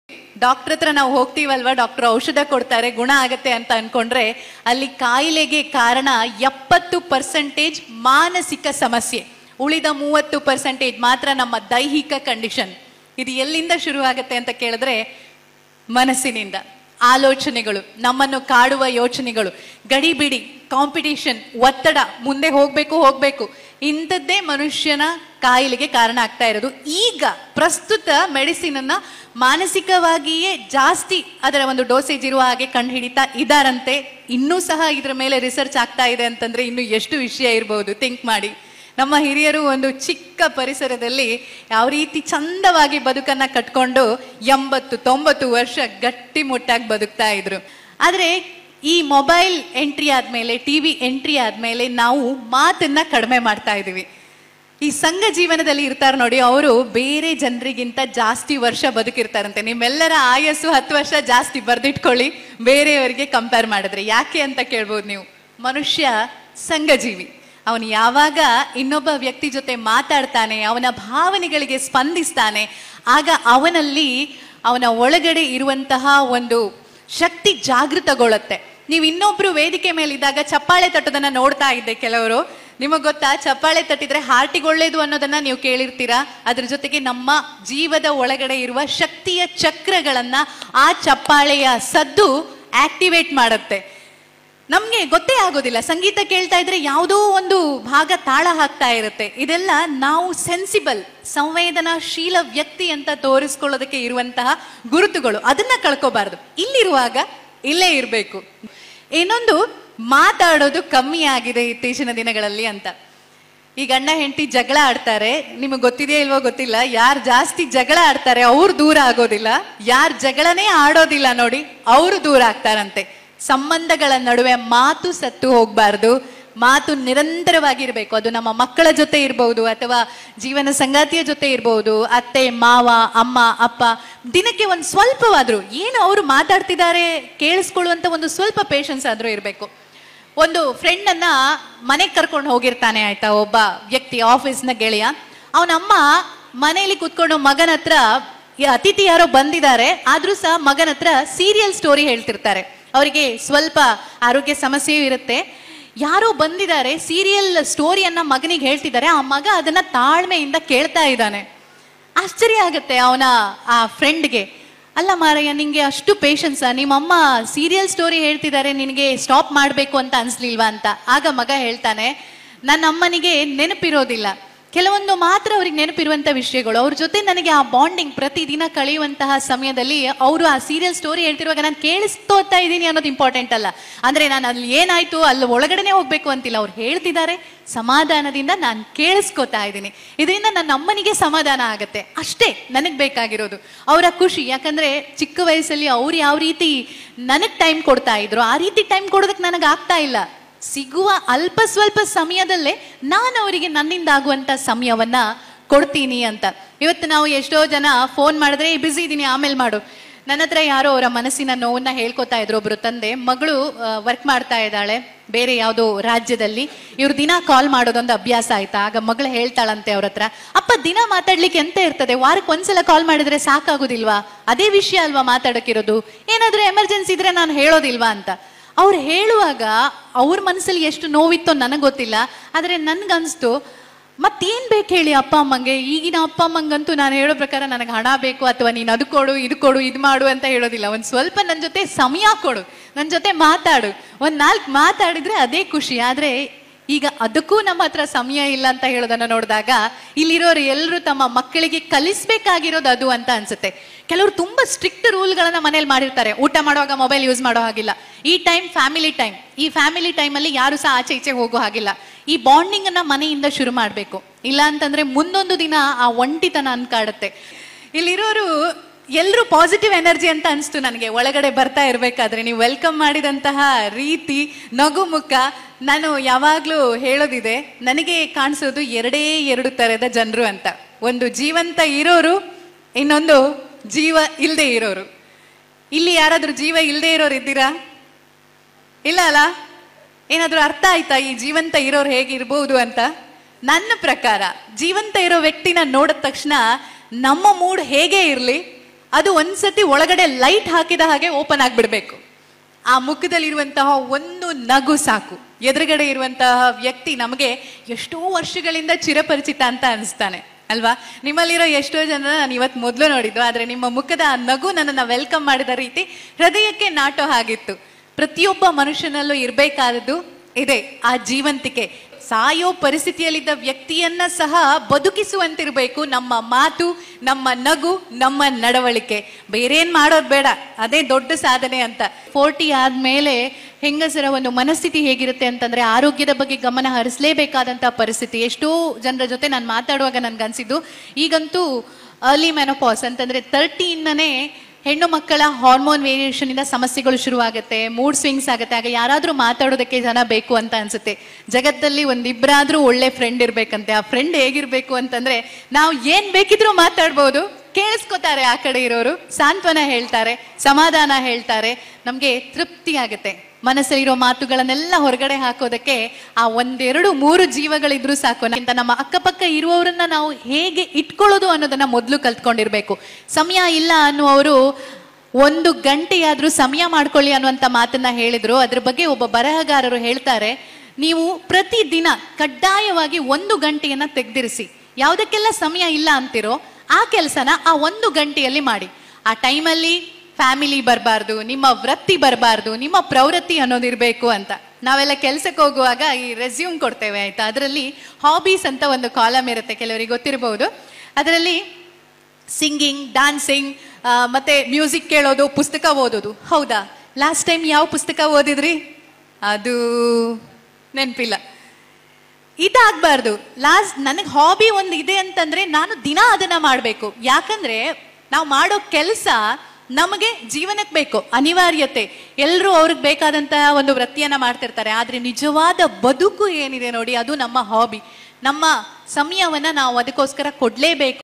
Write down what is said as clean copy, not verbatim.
Doctor ಹತ್ರ ನಾವು ಹೋಗ್ತೀವಲ್ವಾ, doctor ಔಷಧ ಕೊಡ್ತಾರೆ, ಗುಣ ಆಗತ್ತೆ ಅಂತ ಅನ್ಕೊಂಡ್ರೆ ಅಲ್ಲಿ ಕಾಯಿಲೆಗೆ ಕಾರಣ 70% ಮಾನಸಿಕ ಸಮಸ್ಯೆ, ಉಳಿದ 30% ಮಾತ್ರ ನಮ್ಮ ದೈಹಿಕ ಕಂಡೀಷನ್. ಇದು ಎಲ್ಲಿಂದ ಶುರು ಆಗತ್ತೆ ಅಂತ ಕೇಳಿದ್ರೆ ಮನಸ್ಸಿನಿಂದ. ಆಲೋಚನೆಗಳು, ನಮ್ಮನ್ನು ಕಾಡುವ ಯೋಚನೆಗಳು, ಗಡಿಬಿಡಿ, ಕಾಂಪಿಟೇಷನ್, ಒತ್ತಡ, ಮುಂದೆ ಹೋಗ್ಬೇಕು ಇಂಥದ್ದೇ ಮನುಷ್ಯನ ಕಾಯಿಲೆಗೆ ಕಾರಣ ಆಗ್ತಾ ಇರೋದು. ಈಗ ಪ್ರಸ್ತುತ ಮೆಡಿಸಿನ್ ಅನ್ನ ಮಾನಸಿಕವಾಗಿಯೇ ಜಾಸ್ತಿ ಅದರ ಒಂದು ಡೋಸೇಜ್ ಇರುವ ಹಾಗೆ ಕಂಡು ಹಿಡಿತಾ ಇದ್ದಾರಂತೆ. ಇನ್ನೂ ಸಹ ಇದ್ರ ಮೇಲೆ ರಿಸರ್ಚ್ ಆಗ್ತಾ ಇದೆ ಅಂತಂದ್ರೆ ಇನ್ನು ಎಷ್ಟು ವಿಷಯ ಇರಬಹುದು, ಥಿಂಕ್ ಮಾಡಿ. ನಮ್ಮ ಹಿರಿಯರು ಒಂದು ಚಿಕ್ಕ ಪರಿಸರದಲ್ಲಿ ಯಾವ ರೀತಿ ಚಂದವಾಗಿ ಬದುಕನ್ನ ಕಟ್ಕೊಂಡು 80-90 ವರ್ಷ ಗಟ್ಟಿ ಮುಟ್ಟಾಗಿ ಬದುಕ್ತಾ ಇದ್ರು. ಆದ್ರೆ ಈ ಮೊಬೈಲ್ ಎಂಟ್ರಿ ಆದ್ಮೇಲೆ, ಟಿವಿ ಎಂಟ್ರಿ ಆದ್ಮೇಲೆ ನಾವು ಮಾತನ್ನ ಕಡಿಮೆ ಮಾಡ್ತಾ ಇದೀವಿ. ಈ ಸಂಘ ಜೀವನದಲ್ಲಿ ಇರ್ತಾರೆ ನೋಡಿ, ಅವರು ಬೇರೆ ಜನರಿಗಿಂತ ಜಾಸ್ತಿ ವರ್ಷ ಬದುಕಿರ್ತಾರಂತೆ. ನಿಮ್ಮೆಲ್ಲರ ಆಯಸ್ಸು 10 ವರ್ಷ ಜಾಸ್ತಿ ಬರ್ದಿಟ್ಕೊಳ್ಳಿ ಬೇರೆಯವರಿಗೆ ಕಂಪೇರ್ ಮಾಡಿದ್ರೆ. ಯಾಕೆ ಅಂತ ಕೇಳ್ಬೋದು ನೀವು. ಮನುಷ್ಯ ಸಂಘಜೀವಿ. ಅವನು ಯಾವಾಗ ಇನ್ನೊಬ್ಬ ವ್ಯಕ್ತಿ ಜೊತೆ ಮಾತಾಡ್ತಾನೆ, ಅವನ ಭಾವನೆಗಳಿಗೆ ಸ್ಪಂದಿಸ್ತಾನೆ, ಆಗ ಅವನಲ್ಲಿ ಅವನ ಒಳಗಡೆ ಇರುವಂತಹ ಒಂದು ಶಕ್ತಿ ಜಾಗೃತಗೊಳ್ಳುತ್ತೆ. ನೀವು ಇನ್ನೊಬ್ರು ವೇದಿಕೆ ಮೇಲಿದ್ದಾಗ ಚಪ್ಪಾಳೆ ತಟ್ಟೋದನ್ನ ನೋಡ್ತಾ ಇದ್ದೆ. ಕೆಲವರು, ನಿಮಗ್ ಗೊತ್ತಾ, ಚಪ್ಪಾಳೆ ತಟ್ಟಿದ್ರೆ ಹಾರ್ಟಿಗೆ ಒಳ್ಳೇದು ಅನ್ನೋದನ್ನ ನೀವು ಕೇಳಿರ್ತೀರಾ. ಅದ್ರ ಜೊತೆಗೆ ನಮ್ಮ ಜೀವದ ಒಳಗಡೆ ಇರುವ ಶಕ್ತಿಯ ಚಕ್ರಗಳನ್ನ ಆ ಚಪ್ಪಾಳೆಯ ಸದ್ದು ಆಕ್ಟಿವೇಟ್ ಮಾಡುತ್ತೆ. ನಮ್ಗೆ ಗೊತ್ತೇ ಆಗೋದಿಲ್ಲ, ಸಂಗೀತ ಕೇಳ್ತಾ ಇದ್ರೆ ಯಾವುದೋ ಒಂದು ಭಾಗ ತಾಳ ಹಾಕ್ತಾ ಇರುತ್ತೆ. ಇದೆಲ್ಲ ನಾವು ಸೆನ್ಸಿಬಲ್, ಸಂವೇದನಾಶೀಲ ವ್ಯಕ್ತಿ ಅಂತ ತೋರಿಸ್ಕೊಳ್ಳೋದಕ್ಕೆ ಇರುವಂತಹ ಗುರುತುಗಳು. ಅದನ್ನ ಕಳ್ಕೋಬಾರ್ದು. ಇಲ್ಲಿರುವಾಗ ಇಲ್ಲೇ ಇರಬೇಕು. ಇನ್ನೊಂದು, ಮಾತಾಡೋದು ಕಮ್ಮಿ ಆಗಿದೆ ಇತ್ತೀಚಿನ ದಿನಗಳಲ್ಲಿ ಅಂತ. ಈ ಗಂಡ ಹೆಂಡತಿ ಜಗಳ ಆಡ್ತಾರೆ, ನಿಮಗೆ ಗೊತ್ತಿದೆಯೋ ಇಲ್ವೋ ಗೊತ್ತಿಲ್ಲ, ಯಾರು ಜಾಸ್ತಿ ಜಗಳ ಆಡ್ತಾರೆ ಅವ್ರು ದೂರ ಆಗೋದಿಲ್ಲ, ಯಾರು ಜಗಳನೇ ಆಡೋದಿಲ್ಲ ನೋಡಿ ಅವರು ದೂರ ಆಗ್ತಾರಂತೆ. ಸಂಬಂಧಗಳ ನಡುವೆ ಮಾತು ಸತ್ತು ಹೋಗ್ಬಾರ್ದು, ಮಾತು ನಿರಂತರವಾಗಿರ್ಬೇಕು. ಅದು ನಮ್ಮ ಮಕ್ಕಳ ಜೊತೆ ಇರಬಹುದು, ಅಥವಾ ಜೀವನ ಸಂಗಾತಿಯ ಜೊತೆ ಇರಬಹುದು, ಅತ್ತೆ ಮಾವ, ಅಮ್ಮ ಅಪ್ಪ. ದಿನಕ್ಕೆ ಒಂದು ಸ್ವಲ್ಪವಾದ್ರೂ ಏನು ಅವರು ಮಾತಾಡ್ತಿದ್ದಾರೆ ಕೇಳಿಸ್ಕೊಳ್ಳುವಂತ ಒಂದು ಸ್ವಲ್ಪ ಪೇಷನ್ಸ್ ಆದ್ರೂ ಇರಬೇಕು. ಒಂದು ಫ್ರೆಂಡ್ ಅನ್ನ ಮನೆಗೆ ಕರ್ಕೊಂಡು ಹೋಗಿರ್ತಾನೆ, ಆಯ್ತಾ, ಒಬ್ಬ ವ್ಯಕ್ತಿ, ಆಫೀಸ್ನ ಗೆಳೆಯ. ಅವನಮ್ಮ ಮನೆಯಲ್ಲಿ ಕುತ್ಕೊಂಡು ಮಗನ ಹತ್ರ, ಅತಿಥಿ ಯಾರೋ ಬಂದಿದ್ದಾರೆ ಆದ್ರೂ ಸಹ ಮಗನ ಹತ್ರ ಸೀರಿಯಲ್ ಸ್ಟೋರಿ ಹೇಳ್ತಿರ್ತಾರೆ. ಅವರಿಗೆ ಸ್ವಲ್ಪ ಆರೋಗ್ಯ ಸಮಸ್ಯೆಯೂ ಇರುತ್ತೆ. ಯಾರೋ ಬಂದಿದ್ದಾರೆ, ಸೀರಿಯಲ್ ಸ್ಟೋರಿಯನ್ನ ಮಗನಿಗೆ ಹೇಳ್ತಿದ್ದಾರೆ. ಆ ಮಗ ಅದನ್ನ ತಾಳ್ಮೆಯಿಂದ ಕೇಳ್ತಾ ಇದ್ದಾನೆ. ಆಶ್ಚರ್ಯ ಆಗತ್ತೆ ಅವನ ಆ ಫ್ರೆಂಡ್ಗೆ. ಅಲ್ಲ ಮಾರಯ್ಯ, ನಿಂಗೆ ಅಷ್ಟು ಪೇಷನ್ಸಾ? ನಿಮ್ಮಮ್ಮ ಸೀರಿಯಲ್ ಸ್ಟೋರಿ ಹೇಳ್ತಿದ್ದಾರೆ, ನಿನಗೆ ಸ್ಟಾಪ್ ಮಾಡಬೇಕು ಅಂತ ಅನ್ಸ್ಲಿಲ್ವಾ ಅಂತ. ಆಗ ಮಗ ಹೇಳ್ತಾನೆ, ನನ್ನ ಅಮ್ಮನಿಗೆ ನೆನಪಿರೋದಿಲ್ಲ, ಕೆಲವೊಂದು ಮಾತ್ರ ಅವ್ರಿಗೆ ನೆನಪಿರುವಂತ ವಿಷಯಗಳು. ಅವ್ರ ಜೊತೆ ನನಗೆ ಆ ಬಾಂಡಿಂಗ್ ಪ್ರತಿದಿನ ಕಳೆಯುವಂತಹ ಸಮಯದಲ್ಲಿ ಅವರು ಆ ಸೀರಿಯಲ್ ಸ್ಟೋರಿ ಹೇಳ್ತಿರುವಾಗ ನಾನು ಕೇಳಿಸ್ತಾ ಇದ್ದೀನಿ ಅನ್ನೋದು ಇಂಪಾರ್ಟೆಂಟ್ ಅಲ್ಲ. ಅಂದ್ರೆ ನಾನು ಅಲ್ಲಿ ಏನಾಯ್ತು ಅಲ್ಲಿ ಒಳಗಡೆನೆ ಹೋಗ್ಬೇಕು ಅಂತಿಲ್ಲ. ಅವ್ರು ಹೇಳ್ತಿದ್ದಾರೆ, ಸಮಾಧಾನದಿಂದ ನಾನು ಕೇಳಿಸ್ಕೊತಾ ಇದ್ದೀನಿ. ಇದರಿಂದ ನನ್ನ ಅಮ್ಮನಿಗೆ ಸಮಾಧಾನ ಆಗತ್ತೆ. ಅಷ್ಟೇ ನನಗ್ ಬೇಕಾಗಿರೋದು, ಅವರ ಖುಷಿ. ಯಾಕಂದ್ರೆ ಚಿಕ್ಕ ವಯಸ್ಸಲ್ಲಿ ಅವ್ರು ಯಾವ ರೀತಿ ನನಗ್ ಟೈಮ್ ಕೊಡ್ತಾ ಇದ್ರು, ಆ ರೀತಿ ಟೈಮ್ ಕೊಡೋದಕ್ಕೆ ನನಗೆ ಆಗ್ತಾ ಇಲ್ಲ. ಸಿಗುವ ಅಲ್ಪ ಸ್ವಲ್ಪ ಸಮಯದಲ್ಲೇ ನಾನು ಅವರಿಗೆ ನನ್ನಿಂದ ಆಗುವಂತ ಸಮಯವನ್ನ ಕೊಡ್ತೀನಿ ಅಂತ. ಇವತ್ತು ನಾವು ಎಷ್ಟೋ ಜನ ಫೋನ್ ಮಾಡಿದ್ರೆ ಬಿಸಿ ಇದೀನಿ ಆಮೇಲೆ ಮಾಡು. ನನ್ನ ಹತ್ರ ಯಾರೋ ಅವರ ಮನಸ್ಸಿನ ನೋವನ್ನ ಹೇಳ್ಕೊತಾ ಇದ್ರು. ಒಬ್ರು ತಂದೆ, ಮಗಳು ವರ್ಕ್ ಮಾಡ್ತಾ ಇದ್ದಾಳೆ ಬೇರೆ ಯಾವುದೋ ರಾಜ್ಯದಲ್ಲಿ. ಇವ್ರು ದಿನ ಕಾಲ್ ಮಾಡೋದೊಂದು ಅಭ್ಯಾಸ ಆಯ್ತಾ. ಆಗ ಮಗಳು ಹೇಳ್ತಾಳಂತೆ ಅವ್ರ ಹತ್ರ, ಅಪ್ಪ ದಿನ ಮಾತಾಡ್ಲಿಕ್ಕೆ ಎಂತ ಇರ್ತದೆ, ವಾರಕ್ಕೆ ಒಂದ್ಸಲ ಕಾಲ್ ಮಾಡಿದ್ರೆ ಸಾಕಾಗುದಿಲ್ವಾ? ಅದೇ ವಿಷಯ ಅಲ್ವಾ ಮಾತಾಡಕ್ಕಿರೋದು, ಏನಾದ್ರೂ ಎಮರ್ಜೆನ್ಸಿ ಇದ್ರೆ ನಾನು ಹೇಳೋದಿಲ್ವಾ ಅಂತ. ಅವ್ರು ಹೇಳುವಾಗ ಅವ್ರ ಮನಸ್ಸಲ್ಲಿ ಎಷ್ಟು ನೋವಿತ್ತೋ ನನಗೆ ಗೊತ್ತಿಲ್ಲ. ಆದ್ರೆ ನನ್ಗನ್ಸ್ತು, ಮತ್ತೇನ್ ಬೇಕು ಹೇಳಿ ಅಪ್ಪ ಅಮ್ಮಂಗೆ. ಈಗಿನ ಅಪ್ಪ ಅಮ್ಮಂಗಂತೂ ನಾನು ಹೇಳೋ ಪ್ರಕಾರ ನನಗೆ ಹಣ ಬೇಕು, ಅಥವಾ ನೀನು ಅದು ಕೊಡು ಇದು ಕೊಡು ಇದು ಮಾಡು ಅಂತ ಹೇಳೋದಿಲ್ಲ. ಒಂದ್ ಸ್ವಲ್ಪ ನನ್ನ ಜೊತೆ ಸಮಯ ಕೊಡು, ನನ್ನ ಜೊತೆ ಮಾತಾಡು, ಒಂದ್ 4 ಮಾತಾಡಿದ್ರೆ ಅದೇ ಖುಷಿ. ಆದ್ರೆ ಈಗ ಅದಕ್ಕೂ ನಮ್ಮ ಹತ್ರ ಸಮಯ ಇಲ್ಲ ಅಂತ ಹೇಳೋದನ್ನ ನೋಡಿದಾಗ ಇಲ್ಲಿರೋರು ಎಲ್ಲರೂ ತಮ್ಮ ಮಕ್ಕಳಿಗೆ ಕಲಿಸ್ಬೇಕಾಗಿರೋದು ಅದು ಅಂತ ಅನ್ಸುತ್ತೆ. ಕೆಲವರು ತುಂಬಾ ಸ್ಟ್ರಿಕ್ಟ್ ರೂಲ್ಗಳನ್ನ ಮನೇಲಿ ಮಾಡಿರ್ತಾರೆ. ಊಟ ಮಾಡುವಾಗ ಮೊಬೈಲ್ ಯೂಸ್ ಮಾಡೋ ಹಾಗಿಲ್ಲ, ಈ ಟೈಮ್ ಫ್ಯಾಮಿಲಿ ಟೈಮ್, ಈ ಫ್ಯಾಮಿಲಿ ಟೈಮ್ ಅಲ್ಲಿ ಯಾರು ಸಹ ಆಚೆ ಈಚೆ ಹೋಗೋ ಹಾಗಿಲ್ಲ. ಈ ಬಾಂಡಿಂಗ್ ಅನ್ನ ಮನೆಯಿಂದ ಶುರು ಮಾಡ್ಬೇಕು. ಇಲ್ಲ ಅಂತಂದ್ರೆ ಮುಂದೊಂದು ದಿನ ಆ ಒಂಟಿತನ ಅನ್ಕಾಡುತ್ತೆ. ಇಲ್ಲಿರೋರು ಎಲ್ಲರೂ ಪಾಸಿಟಿವ್ ಎನರ್ಜಿ ಅಂತ ಅನಿಸ್ತು ನನಗೆ ಒಳಗಡೆ ಬರ್ತಾ ಇರ್ಬೇಕಾದ್ರೆ. ನೀವು ವೆಲ್ಕಮ್ ಮಾಡಿದಂತಹ ರೀತಿ, ನಗು ಮುಖ. ನಾನು ಯಾವಾಗ್ಲೂ ಹೇಳೋದಿದೆ, ನನಗೆ ಕಾಣಿಸೋದು 2 ತರದ ಜನರು ಅಂತ. ಒಂದು ಜೀವಂತ ಇರೋರು, ಇನ್ನೊಂದು ಜೀವ ಇಲ್ಲದೆ ಇರೋರು. ಇಲ್ಲಿ ಯಾರಾದ್ರೂ ಜೀವ ಇಲ್ಲದೆ ಇರೋರು ಇದ್ದೀರಾ? ಇಲ್ಲ ಅಲ್ಲ? ಏನಾದ್ರೂ ಅರ್ಥ ಆಯ್ತಾ ಈ ಜೀವಂತ ಇರೋರು ಹೇಗಿರ್ಬೋದು ಅಂತ? ನನ್ನ ಪ್ರಕಾರ ಜೀವಂತ ಇರೋ ವ್ಯಕ್ತಿನ ನೋಡಿದ ತಕ್ಷಣ ನಮ್ಮ ಮೂಡ್ ಹೇಗೆ ಇರಲಿ ಅದು ಒಂದ್ಸತಿ ಒಳಗಡೆ ಲೈಟ್ ಹಾಕಿದ ಹಾಗೆ ಓಪನ್ ಆಗ್ಬಿಡ್ಬೇಕು. ಆ ಮುಖದಲ್ಲಿರುವಂತಹ ಒಂದು ನಗು ಸಾಕು, ಎದುರುಗಡೆ ಇರುವಂತಹ ವ್ಯಕ್ತಿ ನಮಗೆ ಎಷ್ಟೋ ವರ್ಷಗಳಿಂದ ಚಿರಪರಿಚಿತ ಅಂತ ಅನಿಸ್ತಾನೆ ಅಲ್ವಾ? ನಿಮ್ಮಲ್ಲಿರೋ ಎಷ್ಟೋ ಜನ ನಾನು ಇವತ್ತು ಮೊದಲು ನೋಡಿದ್ದು, ಆದ್ರೆ ನಿಮ್ಮ ಮುಖದ ಆ ನಗು ನನ್ನನ್ನು ವೆಲ್ಕಮ್ ಮಾಡಿದ ರೀತಿ ಹೃದಯಕ್ಕೆ ನಾಟೋ ಹಾಗಿತ್ತು. ಪ್ರತಿಯೊಬ್ಬ ಮನುಷ್ಯನಲ್ಲೂ ಇರಬೇಕಾದದ್ದು ಇದೆ ಆ ಜೀವಂತಿಕೆ. ಸಾಯೋ ಪರಿಸ್ಥಿತಿಯಲ್ಲಿದ್ದ ವ್ಯಕ್ತಿಯನ್ನ ಸಹ ಬದುಕಿಸುವಂತಿರ್ಬೇಕು ನಮ್ಮ ಮಾತು, ನಮ್ಮ ನಗು, ನಮ್ಮ ನಡವಳಿಕೆ. ಬೇರೇನ್ ಮಾಡೋದು ಬೇಡ, ಅದೇ ದೊಡ್ಡ ಸಾಧನೆ ಅಂತ. 40 ಆದ್ಮೇಲೆ ಹೆಂಗಸರ ಒಂದು ಮನಸ್ಥಿತಿ ಹೇಗಿರುತ್ತೆ ಅಂತಂದ್ರೆ ಆರೋಗ್ಯದ ಬಗ್ಗೆ ಗಮನ ಹರಿಸಲೇಬೇಕಾದಂತಹ ಪರಿಸ್ಥಿತಿ. ಎಷ್ಟೋ ಜನರ ಜೊತೆ ನಾನು ಮಾತಾಡುವಾಗ ನನ್ಗನ್ಸಿದ್ದು, ಈಗಂತೂ ಅರ್ಲಿ ಮೆನೋಪಾಸ್ ಅಂತಂದ್ರೆ 30 ಇಂದನೇ ಹೆಣ್ಣು ಮಕ್ಕಳ ಹಾರ್ಮೋನ್ ವೇರಿಯೇಷನ್ ಇಂದ ಸಮಸ್ಯೆಗಳು ಶುರುವಾಗುತ್ತೆ, ಮೂಡ್ ಸ್ವಿಂಗ್ಸ್ ಆಗುತ್ತೆ. ಆಗ ಯಾರಾದ್ರೂ ಮಾತಾಡೋದಕ್ಕೆ ಜನ ಬೇಕು ಅಂತ ಅನ್ಸುತ್ತೆ. ಜಗತ್ತಲ್ಲಿ ಒಂದಿಬ್ಬರಾದ್ರೂ ಒಳ್ಳೆ ಫ್ರೆಂಡ್ ಇರ್ಬೇಕಂತೆ. ಆ ಫ್ರೆಂಡ್ ಹೇಗಿರ್ಬೇಕು ಅಂತಂದ್ರೆ, ನಾವು ಏನ್ ಬೇಕಿದ್ರೂ ಮಾತಾಡ್ಬೋದು, ಕೇಳಿಸ್ಕೊತಾರೆ, ಆ ಕಡೆ ಇರೋರು ಸಾಂತ್ವನ ಹೇಳ್ತಾರೆ, ಸಮಾಧಾನ ಹೇಳ್ತಾರೆ, ನಮ್ಗೆ ತೃಪ್ತಿ ಆಗುತ್ತೆ. ಮನಸ್ಸಲ್ಲಿರೋ ಮಾತುಗಳನ್ನೆಲ್ಲ ಹೊರಗಡೆ ಹಾಕೋದಕ್ಕೆ ಆ 1, 2, 3 ಜೀವಗಳಿದ್ರು ಸಾಕು. ನಮ್ಮ ಅಕ್ಕಪಕ್ಕ ಇರುವವರನ್ನ ನಾವು ಹೇಗೆ ಇಟ್ಕೊಳ್ಳೋದು ಅನ್ನೋದನ್ನ ಮೊದಲು ಕಲ್ತ್ಕೊಂಡಿರ್ಬೇಕು. ಸಮಯ ಇಲ್ಲ ಅನ್ನುವರು 1 ಗಂಟೆಯಾದ್ರೂ ಸಮಯ ಮಾಡ್ಕೊಳ್ಳಿ ಅನ್ನುವಂಥ ಮಾತನ್ನ ಹೇಳಿದ್ರು. ಅದ್ರ ಬಗ್ಗೆ ಒಬ್ಬ ಬರಹಗಾರರು ಹೇಳ್ತಾರೆ, ನೀವು ಪ್ರತಿದಿನ ಕಡ್ಡಾಯವಾಗಿ 1 ಗಂಟೆಯನ್ನ ತೆಗೆದಿರಿಸಿ. ಯಾವುದಕ್ಕೆಲ್ಲ ಸಮಯ ಇಲ್ಲ ಅಂತಿರೋ ಆ ಕೆಲಸನ ಆ 1 ಗಂಟೆಯಲ್ಲಿ ಮಾಡಿ. ಆ ಟೈಮಲ್ಲಿ ಫ್ಯಾಮಿಲಿ ಬರಬಾರ್ದು, ನಿಮ್ಮ ವೃತ್ತಿ ಬರಬಾರ್ದು, ನಿಮ್ಮ ಪ್ರವೃತ್ತಿ ಅನ್ನೋದಿರ್ಬೇಕು ಅಂತ. ನಾವೆಲ್ಲ ಕೆಲ್ಸಕ್ಕೆ ಹೋಗುವಾಗ ಈ ರೆಸ್ಯೂಮ್ ಕೊಡ್ತೇವೆ ಆಯ್ತಾ, ಅದರಲ್ಲಿ ಹಾಬೀಸ್ ಅಂತ ಒಂದು ಕಾಲಮ್ ಇರುತ್ತೆ, ಕೆಲವರಿಗೆ ಗೊತ್ತಿರಬಹುದು. ಅದರಲ್ಲಿ ಸಿಂಗಿಂಗ್, ಡ್ಯಾನ್ಸಿಂಗ್, ಮತ್ತೆ ಮ್ಯೂಸಿಕ್ ಕೇಳೋದು, ಪುಸ್ತಕ ಓದೋದು. ಹೌದಾ? ಲಾಸ್ಟ್ ಟೈಮ್ ಯಾವ ಪುಸ್ತಕ ಓದಿದ್ರಿ? ಅದು ನೆನಪಿಲ್ಲ. ಇದಾಗಬಾರ್ದು. ನನಗೆ ಹಾಬಿ ಒಂದು ಇದೆ ಅಂತಂದ್ರೆ ನಾನು ದಿನ ಅದನ್ನ ಮಾಡಬೇಕು. ಯಾಕಂದ್ರೆ ನಾವು ಮಾಡೋ ಕೆಲಸ ನಮಗೆ ಜೀವನಕ್ಕೆ ಬೇಕು, ಅನಿವಾರ್ಯತೆ. ಎಲ್ಲರೂ ಅವ್ರಿಗೆ ಬೇಕಾದಂತಹ ಒಂದು ವೃತ್ತಿಯನ್ನ ಮಾಡ್ತಿರ್ತಾರೆ, ಆದ್ರೆ ನಿಜವಾದ ಬದುಕು ಏನಿದೆ ನೋಡಿ, ಅದು ನಮ್ಮ ಹಾಬಿ. ನಮ್ಮ ಸಮಯವನ್ನ ನಾವು ಅದಕ್ಕೋಸ್ಕರ ಕೊಡ್ಲೇಬೇಕು.